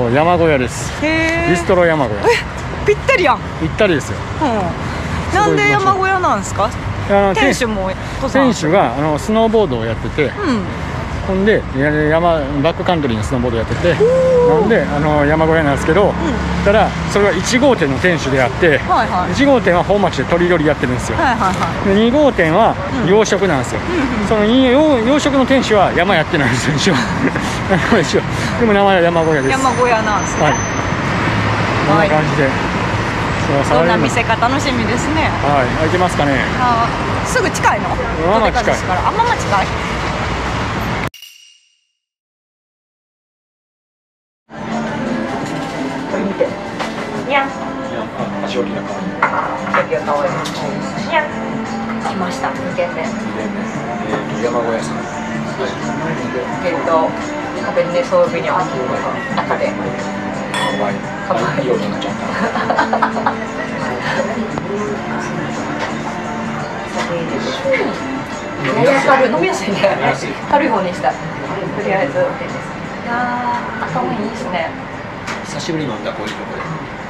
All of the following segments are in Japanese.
山小屋です。ビストロ山小屋。 ぴったりやん。 ぴったりですよ。 なんで山小屋なんですか？店主も店主がスノーボードをやってて、ほんでバックカントリーのスノーボードやってて、なんで山小屋なんですけど、ただそれは1号店の店主であって、1号店は本町で鳥料理やってるんですよ。で2号店は洋食なんですよ。その洋食の店主は山やってないんですよ。でも名前は山小屋です。 山小屋なんですね。 こんな感じで。 どんな店か楽しみですね。 はい、開いてますかね。 すぐ近いの？ まあまあ近い。 あんま近い。見て。にゃん。 足置きが可愛い。 足置きが可愛い。にゃん。来ました。2軒目。 山小屋さん。 カベルネソーヴィニョン中で。かわいい。飲みやすいね。軽い方にした。とりあえず。いやー、赤ワインいいですね。 久しぶりに飲んだこういうとこで。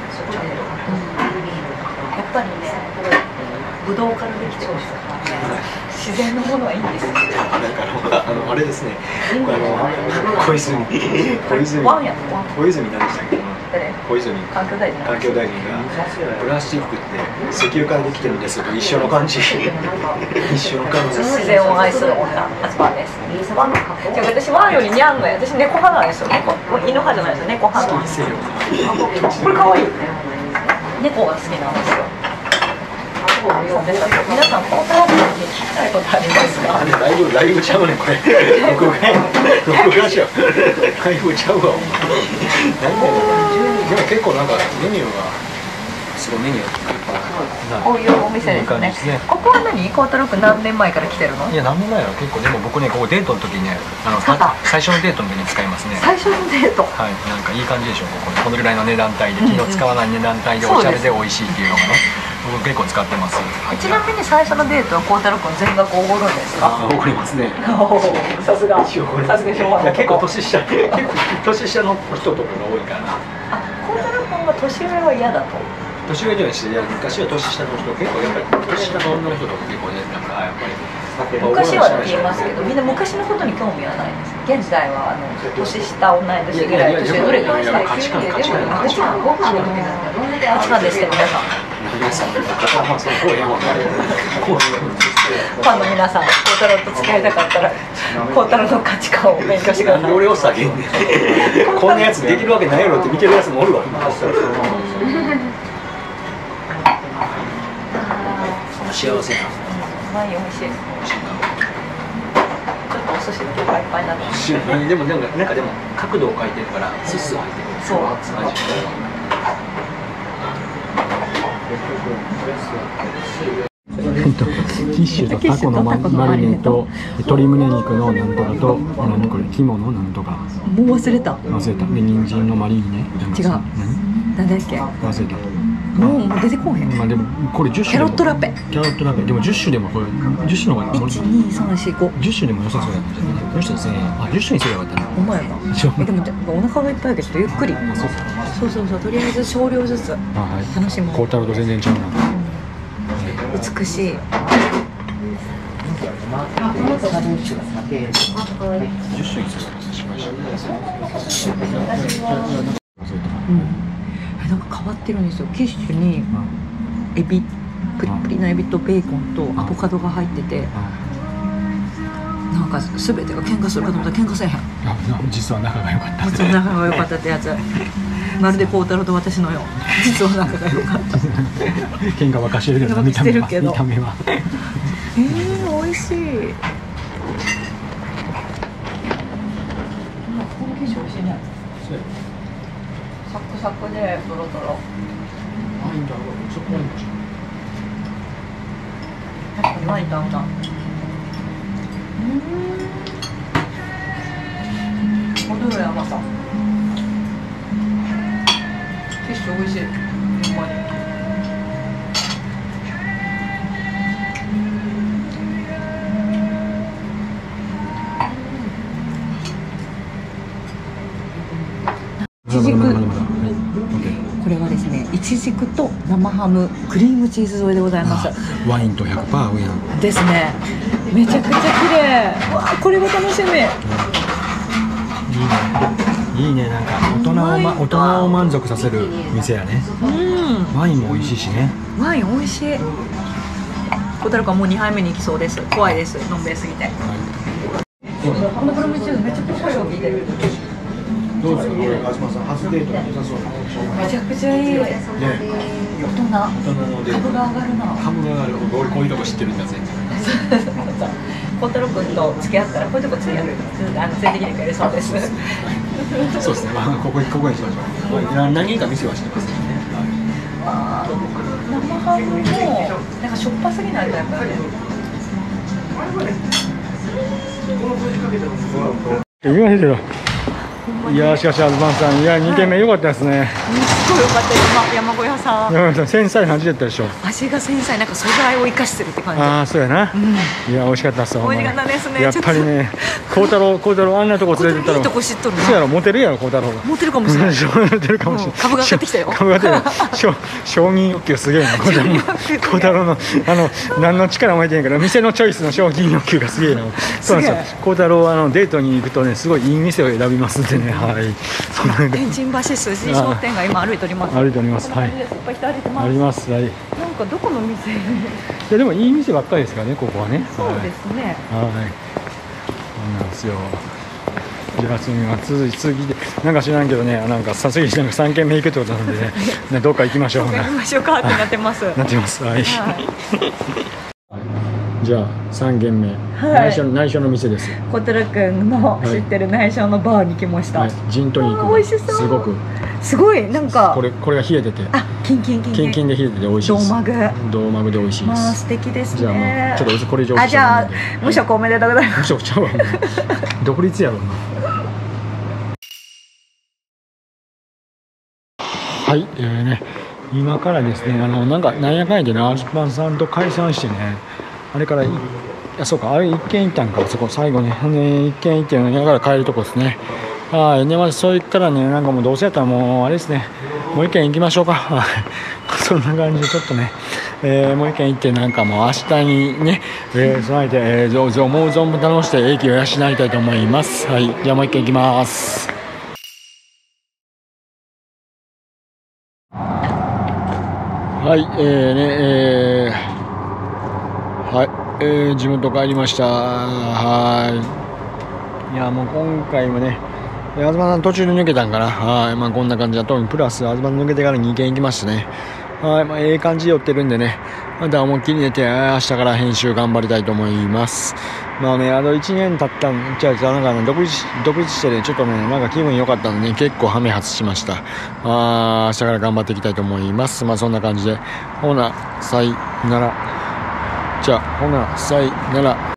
やっぱりね、ブドウからできてますからね。自然のものはいいんですよ。 なんかあれですね。小泉ワンやった。 小泉何でしたっけ？小泉環境大臣がプラスチックって石油からできてるんですよ。一緒の感じ。一緒の感じ。 自然を愛する女、アスパーです。私ワンよりニャンが、私猫派なんですよ。犬派じゃないですよ。猫派なんですよ。これ可愛い。猫が好きなんですよ。皆さんこのタイプに聞きたいことありますか？ ライブちゃうねこれ。録画しよう。ライブちゃうわ。でも結構なんかメニューがすごいメニューこういうお店ですね。ここは何？コートロック何年前から来てるの？ いや何年前やろ。結構でも僕ねここデートの時にね最初のデートの時に使いますね。 最初のデート。 はい、なんかいい感じでしょう。このぐらいの値段帯で気の使わない値段帯でおしゃれで美味しいっていうのがね。僕結構使ってます。 ちなみに最初のデートは孝太郎君全額おごるんですか？ おごりますね。 さすが。さすが昭和の。 結構年下の人とかが多いから。 孝太郎君が年上は嫌だと。 年上じゃないし、昔は年下の人結構やっぱり年下の女の人とか結構ね、だからやっぱり。 昔はって言いますけど、みんな昔のことに興味はないです。現時代は年下同い年ぐらい年どれぐらいしたい。 価値観価値観ですけど皆さん。ファンの皆さん、孝太郎と付き合いたかったら孝太郎の価値観を勉強してください。 俺を下げんねん。こんなやつできるわけないやろって見てるやつもおるわ。幸せな。 ワイン美味しい。ちょっとお寿司の手がいっぱいになってます。 でもなんか角度を変えてるからスス入ってる。 そう。 ティッシュとタコのマリネと鶏胸肉のなんとかと何これ肝のなんとか。 もう忘れた。 で人参のマリネ。 違う。なんだっけ。 忘れた。 もう出てこへん。 まあでもこれ10種。 キャロットラペ。 でも10種でもこれ10種の方が 1、2、3、4、5。 10種でも良さそうだったじゃん。10種1000円。10種にすればよかったな。 お前が。でもお腹がいっぱいやけどゆっくり。そうとりあえず少量ずつ楽しむ。 孝太郎と全然違うな。 美しい。10 種にするしました。 なんか変わってるんですよ。キッシュにエビ、プリプリのエビとベーコンとアボカドが入ってて、なんか全てが喧嘩するかと思ったら喧嘩せえへん。 実は仲が良かった。 実は仲が良かったってやつ。まるで孝太郎と私のよう。実は仲が良かった。 喧嘩ばかしてるけど見た目は。 美味しい。この生地美味しいね。サクサクでトロトロ。確かにワインと合うな。程よい甘さ。ティッシュ美味しい。ほんまに。1時間これはですね、いちじくと生ハム、クリームチーズ添えでございます。 ワインと100%合うやん。 ですね。めちゃくちゃ綺麗。わあ、これは楽しみ。 いいね、なんか大人を満足させる店やね。ワインも美味しいしね。 ワイン美味しい。小太郎君はもう2杯目に行きそうです。怖いです。のんべえすぎて。このクリームチーズめちゃくちゃ効いてる。 どうですか、これ川島さん、初デートに良さそう。 めちゃくちゃいい。ね、大人のデート。株が上がるな。 株が上がる。俺こういうとこ知ってるんだぜ。 小太郎君と付き合ったらこういうとこ付き合う。連れてきてくれそうです。 そうですね。まあここにしましょう。何人か店はしてますね。 生ハムもなんかしょっぱすぎないタイプだね。 言いましたけど。いやしかし東さん、いや2軒目良かったですね。 すごい良かったよ。山小屋さん。 繊細な味だったでしょ。 味が繊細、なんか素材を生かしてるって感じ。 ああ、そうやな。いや美味しかったっす。 美味しかったですね。 やっぱりね、孝太郎あんなとこ連れてったら。 いいとこ知っとるな。 そうやろ、モテるやろ孝太郎が。 モテるかもしれない。 モテるかもしれない。 株が上がってきたよ。 株が上がってきた。承認欲求すげえな。孝太郎の何の力も入ってへんから店のチョイスの承認欲求がすげえな。そうなんですよ。孝太郎はデートに行くとね、すごいいい店を選びますんでね。はい。 天神橋筋商店街今歩いております。 歩いております。はい。いっぱい人歩いてます。 あります。はい。 なんかどこの店？いやでもいい店ばっかりですからね、ここはね。 そうですね。 はい。そうなんですよ。じゃあ次でなんか知らんけどね、なんか次なんか3軒目行くってことなんでね、どっか行きましょう。 行きましょうかってなってます。 なってます。はい。じゃあ3軒目、内緒の店です。 小太郎君の知ってる内緒のバーに来ました。 ジントニック。 美味しそう。すごいなんかこれが冷えてて、キンキンで冷えてて美味しいです。銅マグで美味しいです。 素敵ですね。 じゃあもうちょっとこれ以上。 じゃあ無職おめでとうございます。 無職ちゃうわ。独立やろな。はい、今からですね、なんやかんやでね、アルパンさんと解散してね、あれからそうか、あれ一軒行ったんか、そこ最後ね、一軒行ってやから帰るとこですね。はい、まずそう言ったらね、なんかもうどうせやったらもうあれですね、もう一軒行きましょうか。はい、そんな感じでちょっとね、もう一軒行ってなんかもう明日にね、備えて、思う存分楽して英気を養いたいと思います。はい、じゃあもう一軒行きます。はい、はい、地元帰りました。はい。いや、もう今回もね、東さん途中で抜けたんかな。はい、まあこんな感じだと、プラス東さん抜けてから2軒行きましたね。はい、まあ感じ寄ってるんでね、また思いっきり寝て、明日から編集頑張りたいと思います。まあね、1年経ったんちゃうなんか、独立してね、ちょっとね、なんか気分良かったんでね、結構ハメ外しました。明日から頑張っていきたいと思います。まあそんな感じで、ほな、さいなら。じゃあ、ほな、さいなら。